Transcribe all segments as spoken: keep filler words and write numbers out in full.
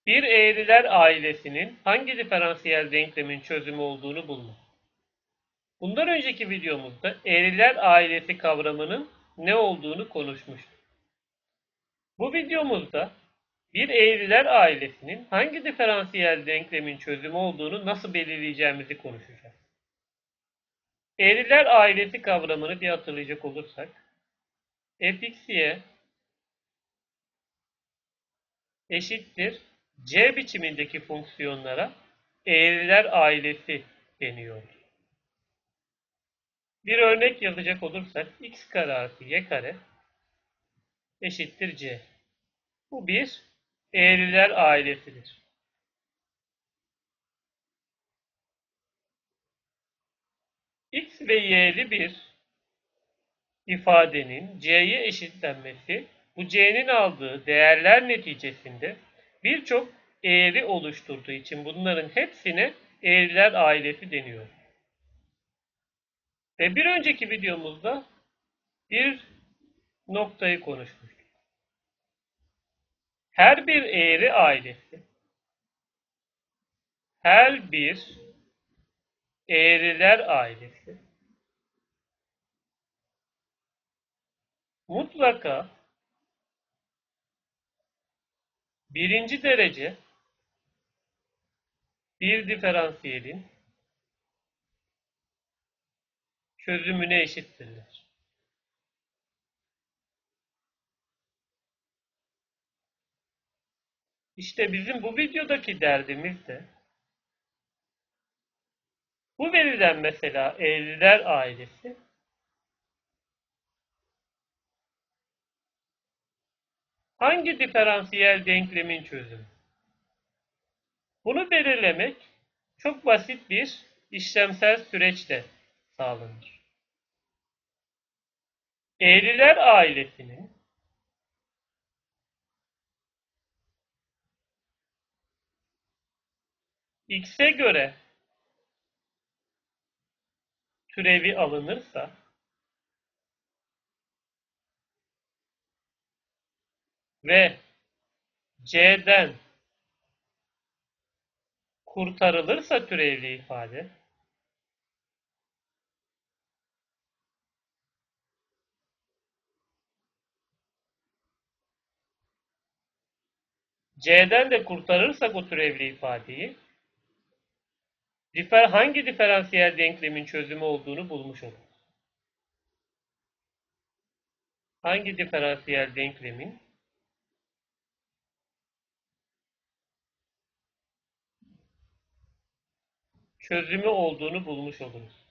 Bir eğriler ailesinin hangi diferansiyel denklemin çözümü olduğunu bulmak. Bundan önceki videomuzda eğriler ailesi kavramının ne olduğunu konuşmuştuk. Bu videomuzda bir eğriler ailesinin hangi diferansiyel denklemin çözümü olduğunu nasıl belirleyeceğimizi konuşacağız. Eğriler ailesi kavramını bir hatırlayacak olursak, fxy eşittir c biçimindeki fonksiyonlara eğriler ailesi deniyor. Bir örnek yazacak olursak x kare artı y kare eşittir c. Bu bir eğriler ailesidir. X ve y'li bir ifadenin c'ye eşitlenmesi, bu c'nin aldığı değerler neticesinde birçok eğri oluşturduğu için bunların hepsine eğriler ailesi deniyor. Ve bir önceki videomuzda bir noktayı konuşmuştuk. Her bir eğri ailesi, her bir eğriler ailesi mutlaka birinci derece bir diferansiyelin çözümüne eşittirler. İşte bizim bu videodaki derdimiz de bu verilen mesela eğriler ailesi hangi diferansiyel denklemin çözümü? Bunu belirlemek çok basit bir işlemsel süreçle sağlanır. Eğriler ailesinin x'e göre türevi alınırsa ve c'den kurtarılırsa türevli ifade, c'den de kurtarırsak o türevli ifadeyi, difer, hangi diferansiyel denklemin çözümü olduğunu bulmuş oluruz. Hangi diferansiyel denklemin çözümü olduğunu bulmuş oluruz.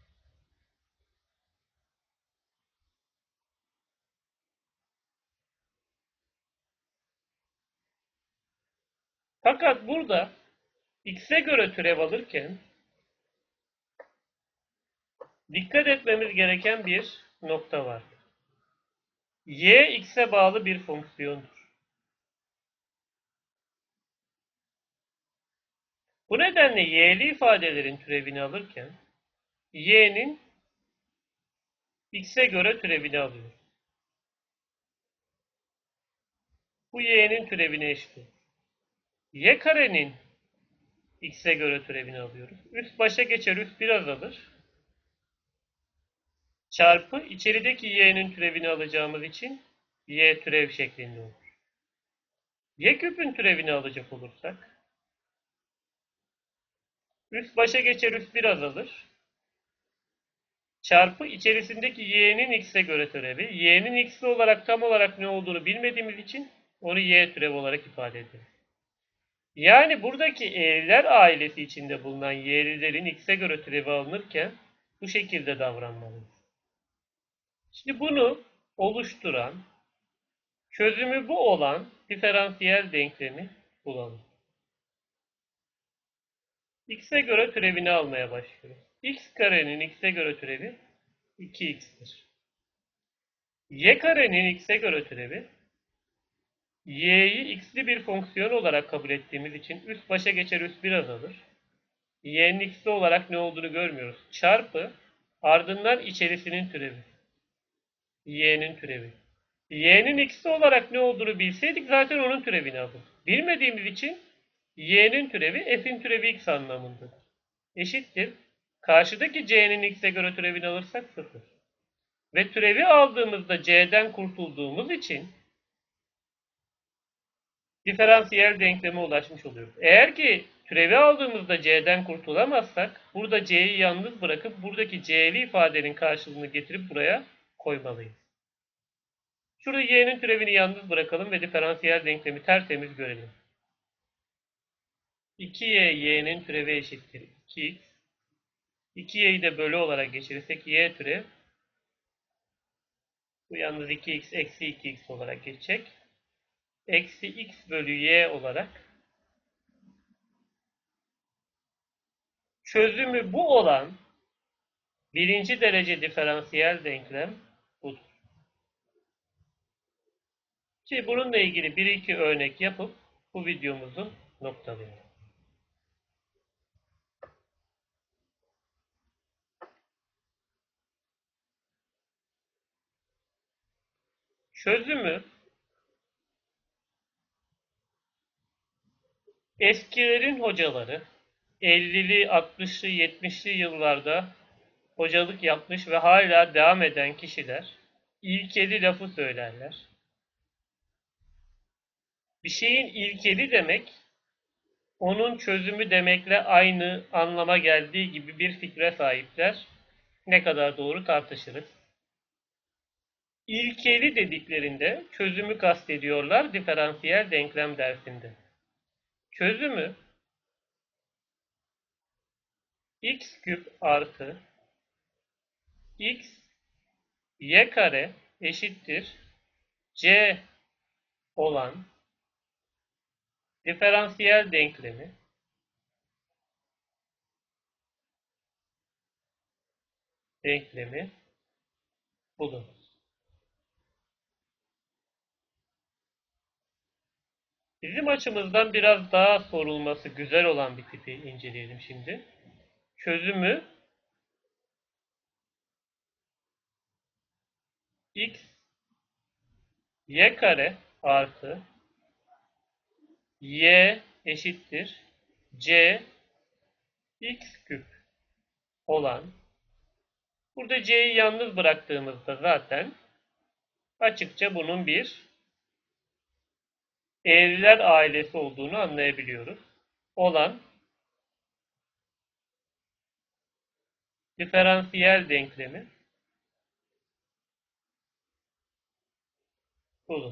Fakat burada x'e göre türev alırken dikkat etmemiz gereken bir nokta var. Y x'e bağlı bir fonksiyondur. Bu nedenle y'li ifadelerin türevini alırken y'nin x'e göre türevini alıyoruz. Bu y'nin türevine eşit olur. Y karenin x'e göre türevini alıyoruz. Üst başa geçer, üst biraz alır. Çarpı içerideki y'nin türevini alacağımız için y türev şeklinde olur. Y küpün türevini alacak olursak üst başa geçer, üst biraz alır. Çarpı içerisindeki y'nin x'e göre türevi. Y'nin x'li olarak tam olarak ne olduğunu bilmediğimiz için onu y türev olarak ifade ederiz. Yani buradaki eğriler ailesi içinde bulunan y'lilerin x'e göre türevi alınırken bu şekilde davranmalıyız. Şimdi bunu oluşturan, çözümü bu olan diferansiyel denklemi bulalım. X'e göre türevini almaya başlıyoruz. X karenin x'e göre türevi iki x'tir. Y karenin x'e göre türevi y'yi x'li bir fonksiyon olarak kabul ettiğimiz için üst başa geçer, üst biraz alır. Y'nin x'li olarak ne olduğunu görmüyoruz. Çarpı ardından içerisinin türevi. Y'nin türevi. Y'nin x'li olarak ne olduğunu bilseydik zaten onun türevini alırdık. Bilmediğimiz için y'nin türevi f'in türevi x anlamındadır. Eşittir. Karşıdaki c'nin x'e göre türevini alırsak sıfır. Ve türevi aldığımızda c'den kurtulduğumuz için diferansiyel denkleme ulaşmış oluyoruz. Eğer ki türevi aldığımızda c'den kurtulamazsak burada c'yi yalnız bırakıp buradaki c'li ifadenin karşılığını getirip buraya koymalıyız. Şurada y'nin türevini yalnız bırakalım ve diferansiyel denklemi tertemiz görelim. iki y y'nin türevi eşittir iki x. iki y'yi de bölü olarak geçirirsek y türev. Bu yalnız iki x eksi iki x olarak geçecek. Eksi x bölü y olarak çözümü bu olan birinci derece diferansiyel denklem budur. Ki bununla ilgili bir iki örnek yapıp bu videomuzu noktalayalım. Çözümü eskilerin hocaları ellili, altmışlı, yetmişli yıllarda hocalık yapmış ve hala devam eden kişiler ilkeli lafı söylerler. Bir şeyin ilkeli demek, onun çözümü demekle aynı anlama geldiği gibi bir fikre sahipler. Ne kadar doğru tartışırız. İlkeli dediklerinde çözümü kastediyorlar diferansiyel denklem dersinde. Çözümü x küp artı x y kare eşittir c olan diferansiyel denklemi denklemi bulun. Bizim açımızdan biraz daha sorulması güzel olan bir tipi inceleyelim şimdi. Çözümü x y kare artı y eşittir c x küp olan, burada c'yi yalnız bıraktığımızda zaten açıkça bunun bir eğriler ailesi olduğunu anlayabiliyoruz. Olan diferansiyel denklemi bulun.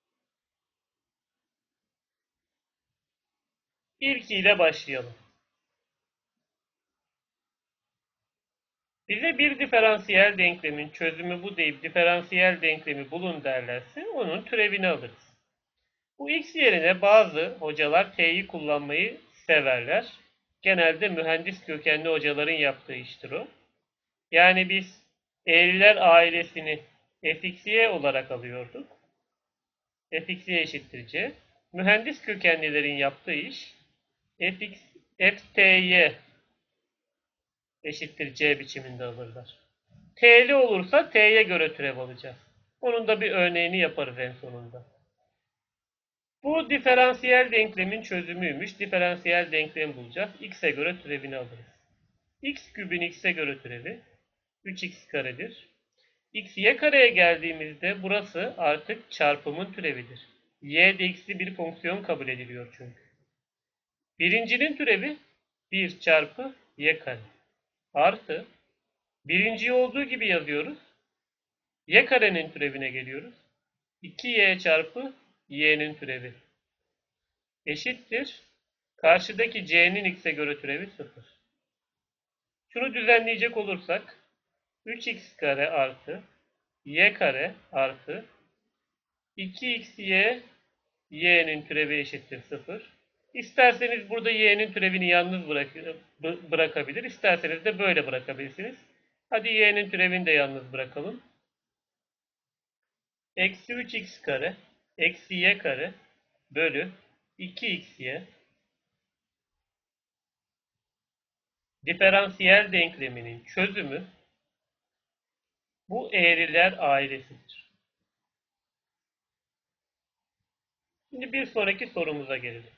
İlkiyle başlayalım. Bize bir diferansiyel denklemin çözümü bu deyip diferansiyel denklemi bulun derlerse onun türevini alırız. Bu x yerine bazı hocalar t'yi kullanmayı severler. Genelde mühendis kökenli hocaların yaptığı iştir o. Yani biz eğriler ailesini fxy olarak alıyorduk. Fxy eşittir c. Mühendis kökenlilerin yaptığı iş fx, fty eşittir c biçiminde alırlar. T'li olursa t'ye göre türev alacağız. Onun da bir örneğini yaparız en sonunda. Bu diferansiyel denklemin çözümüymüş. Diferansiyel denklemi bulacağız. X'e göre türevini alırız. X kübün x'e göre türevi üç x karedir. X y kareye geldiğimizde burası artık çarpımın türevidir. Y de x'li bir fonksiyon kabul ediliyor çünkü. Birincinin türevi bir çarpı y kare. Artı birinciyi olduğu gibi yazıyoruz. Y karenin türevine geliyoruz. iki y çarpı y'nin türevi. Eşittir. Karşıdaki c'nin x'e göre türevi sıfır. Şunu düzenleyecek olursak üç x kare artı y kare artı iki x y y'nin türevi eşittir sıfır. İsterseniz burada y'nin türevini yalnız bırak bırakabilir. İsterseniz de böyle bırakabilirsiniz. Hadi y'nin türevini de yalnız bırakalım. Eksi üç x kare eksi y kare bölü iki x y diferansiyel denkleminin çözümü bu eğriler ailesidir. Şimdi bir sonraki sorumuza gelelim.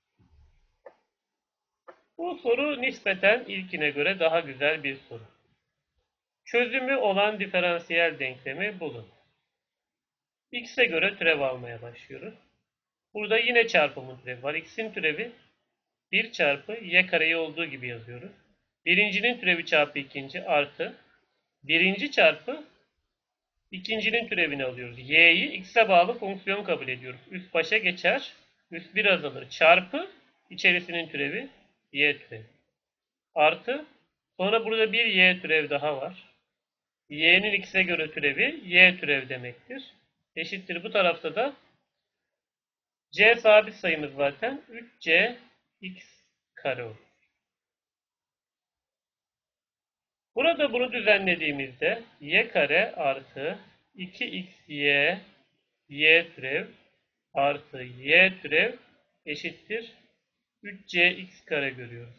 Bu soru nispeten ilkine göre daha güzel bir soru. Çözümü olan diferansiyel denklemi bulun. X'e göre türev almaya başlıyoruz. Burada yine çarpımın türevi var. X'in türevi bir çarpı y kareyi olduğu gibi yazıyoruz. Birincinin türevi çarpı ikinci artı birinci çarpı ikincinin türevini alıyoruz. Y'yi x'e bağlı fonksiyon kabul ediyoruz. Üst başa geçer. Üst bir azalır. Çarpı içerisinin türevi y türevi. Artı sonra burada bir y türev daha var. Y'nin x'e göre türevi y türev demektir. Eşittir bu tarafta da c sabit sayımız zaten üç c x kare olur. Burada bunu düzenlediğimizde y kare artı iki x y y türev artı y türev eşittir üç c x kare görüyoruz.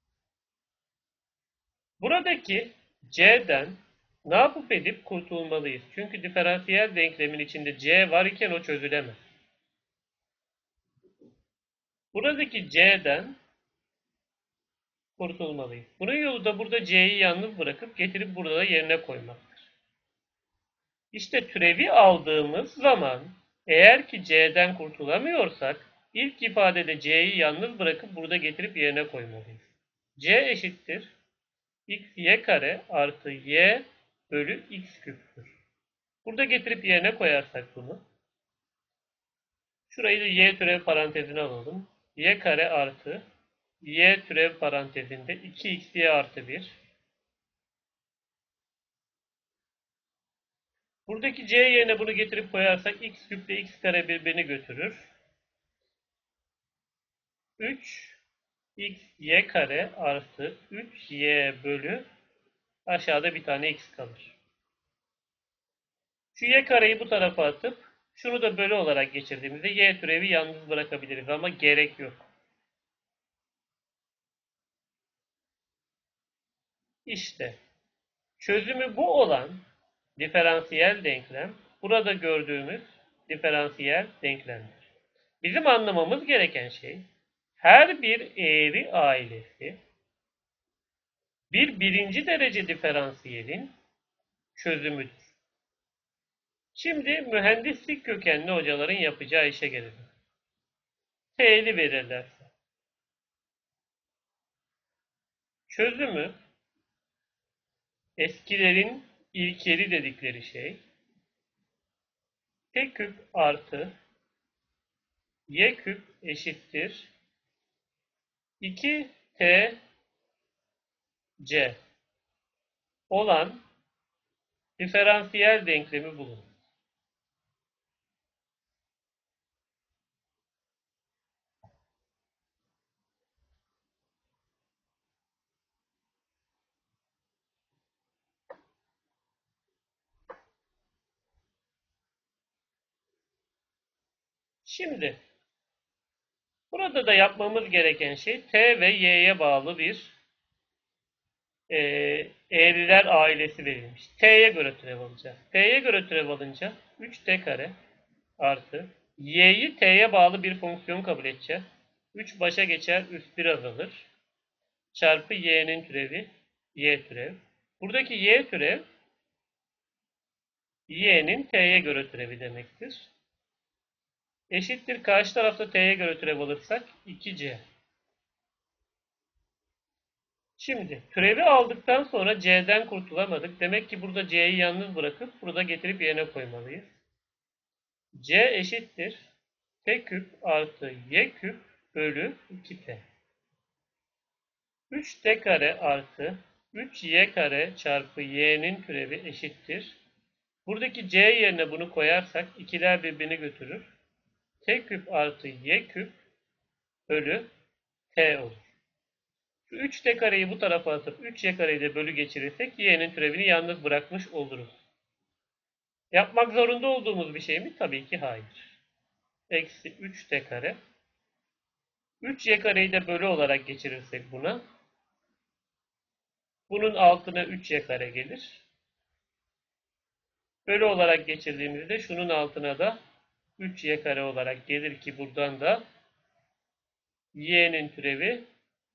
Buradaki c'den ne yapıp edip kurtulmalıyız? Çünkü diferansiyel denklemin içinde c var iken o çözülemez. Buradaki c'den kurtulmalıyız. Bunun yolu da burada c'yi yalnız bırakıp getirip burada da yerine koymaktır. İşte türevi aldığımız zaman eğer ki c'den kurtulamıyorsak ilk ifadede c'yi yalnız bırakıp burada getirip yerine koymalıyız. C eşittir x y kare artı y bölü x küptür. Burada getirip yerine koyarsak bunu. Şurayı da y türev parantezine alalım. Y kare artı y türev parantezinde iki x y artı bir. Buradaki c yerine bunu getirip koyarsak x küp ile x kare birbirini götürür. üç x y kare artı üç y bölü aşağıda bir tane x kalır. Şu y kareyi bu tarafa atıp şunu da bölü olarak geçirdiğimizde y türevi yalnız bırakabiliriz ama gerek yok. İşte çözümü bu olan diferansiyel denklem burada gördüğümüz diferansiyel denklemdir. Bizim anlamamız gereken şey her bir eğri ailesi bir birinci derece diferansiyelin çözümüdür. Şimdi mühendislik kökenli hocaların yapacağı işe gelelim. T'li verirlerse. Çözümü eskilerin ilkeli dedikleri şey t küp artı y küp eşittir iki t c olan diferansiyel denklemi bulun. Şimdi burada da yapmamız gereken şey t ve y'ye bağlı bir e, eğriler ailesi verilmiş. T'ye göre türev alacağız. T'ye göre türev alınca üç t kare artı y'yi t'ye bağlı bir fonksiyon kabul edeceğiz. üç başa geçer, üst bir azalır. Çarpı y'nin türevi y türev. Buradaki y türev y'nin t'ye göre türevi demektir. Eşittir karşı tarafta t'ye göre türev alırsak iki c. Şimdi türevi aldıktan sonra c'den kurtulamadık. Demek ki burada c'yi yalnız bırakıp burada getirip yerine koymalıyız. C eşittir t küp artı y küp bölü iki t. üç t kare artı üç y kare çarpı y'nin türevi eşittir. Buradaki c yerine bunu koyarsak ikiler birbirini götürür. T küp artı y küp bölü t olur. Şu üç t kareyi bu tarafa atıp üç y kareyi de bölü geçirirsek y'nin türevini yalnız bırakmış oluruz. Yapmak zorunda olduğumuz bir şey mi? Tabii ki hayır. Eksi üç t kare. üç y kareyi de bölü olarak geçirirsek buna. Bunun altına üç y kare gelir. Bölü olarak geçirdiğimizde şunun altına da üç y kare olarak gelir ki buradan da y'nin türevi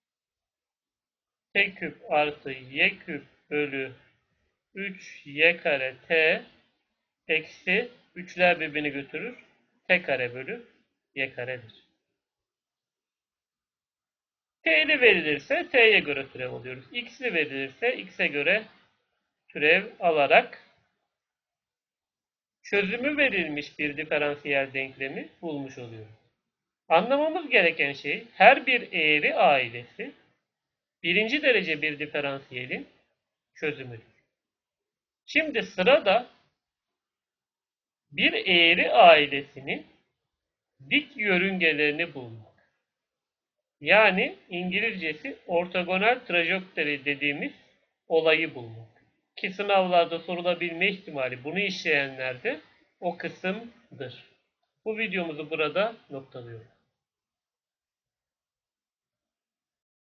t küp artı y küp bölü üç y kare t eksi üçler birbirini götürür. T kare bölü y karedir. T'li verilirse t'ye göre türev alıyoruz. X'li verilirse x'e göre türev alarak çözümü verilmiş bir diferansiyel denklemi bulmuş oluyoruz. Anlamamız gereken şey her bir eğri ailesi birinci derece bir diferansiyelin çözümüdür. Şimdi sırada bir eğri ailesinin dik yörüngelerini bulmak. Yani İngilizcesi ortogonal trajektörü dediğimiz olayı bulmak. Ki sınavlarda sorulabilme ihtimali bunu işleyenlerde o kısımdır. Bu videomuzu burada noktalıyoruz.